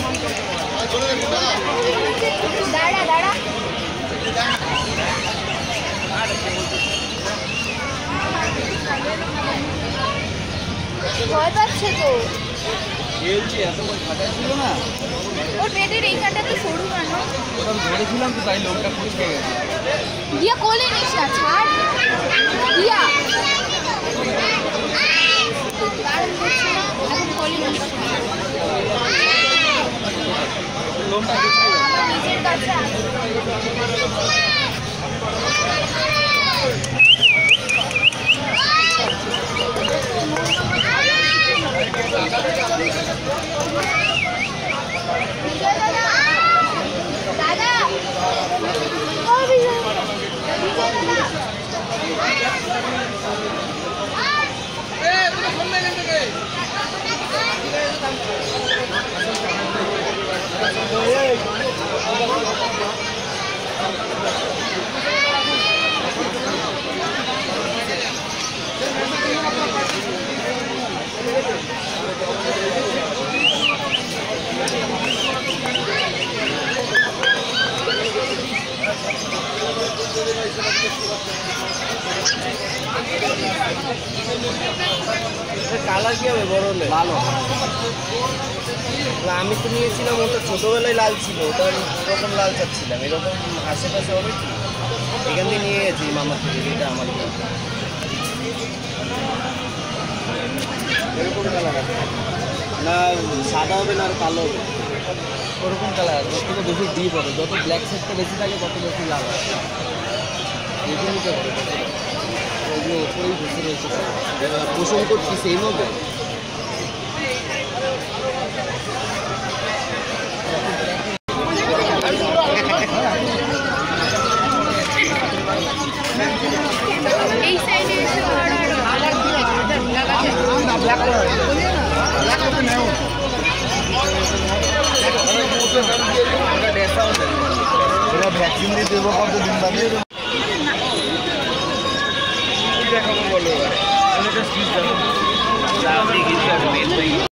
দাঁড়া দাঁড়া ভয় পাচ্ছে তো ও ট্রেনের এইখানটা তো সরু কেন ধরেছিলাম তো তাই লোকটা খুঁজতে গেছে দিয়া কোলে নিস না ছাড় দিয়া কারণ করছে না এখন কোলে নিস নিজের কাছে দাদা কালার কি হবে বড় হলে লাল হবে আমি তো নিয়েছিলাম ওটা ছোটবেলায় লাল ছিল ওটা এরকম লাল চাচ্ছিলাম এরকম আশেপাশে হবে কি এখান থেকে নিয়ে গেছি মামার থেকে এটা আমার এরকম কালার আছে না সাদা হবে না আর কালো হবে ওরকম কালার যত থেকে বেশি ডিপ হবে যত ব্ল্যাক সেটটা বেশি থাকে তত বেশি লাল হবে এগুলো নিতে হবে ওইগুলো ওপরেই বসে রয়েছে পোষণ করছি সেই হবে এই সাইডে এসে ভ্যাকসিন দিয়ে দেবো কতদিন বাদে দেখাবো বলো